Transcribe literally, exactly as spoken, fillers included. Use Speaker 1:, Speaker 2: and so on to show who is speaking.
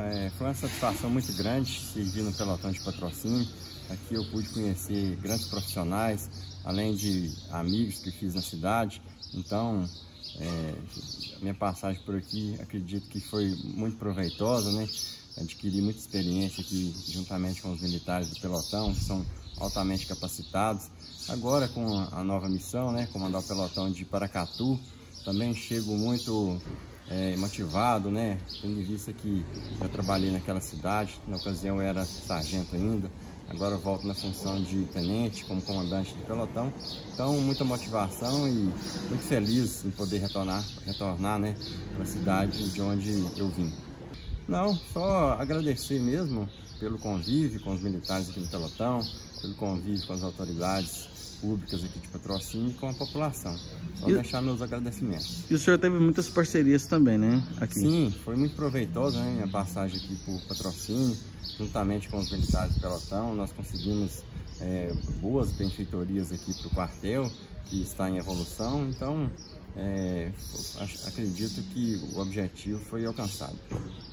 Speaker 1: é, foi uma satisfação muito grande servir no pelotão de patrocínio. Aqui eu pude conhecer grandes profissionais, além de amigos que fiz na cidade. Então, é, a minha passagem por aqui, acredito que foi muito proveitosa, né? Adquiri muita experiência aqui juntamente com os militares do pelotão, que são altamente capacitados. Agora, com a nova missão, né, comandar o pelotão de Paracatu, também chego muito é, motivado, né, tendo em vista que eu trabalhei naquela cidade. Na ocasião eu era sargento ainda, agora eu volto na função de tenente, como comandante do pelotão. Então, muita motivação e muito feliz em poder retornar, retornar né, para a cidade de onde eu vim. Não, só agradecer mesmo pelo convívio com os militares aqui no pelotão, pelo convívio com as autoridades públicas aqui de patrocínio e com a população. Só e, deixar meus agradecimentos.
Speaker 2: E o senhor teve muitas parcerias também, né? Aqui.
Speaker 1: Sim, foi muito proveitosa, né, minha passagem aqui por patrocínio, juntamente com os militares do pelotão. Nós conseguimos é, boas benfeitorias aqui para o quartel, que está em evolução. Então, é, acredito que o objetivo foi alcançado.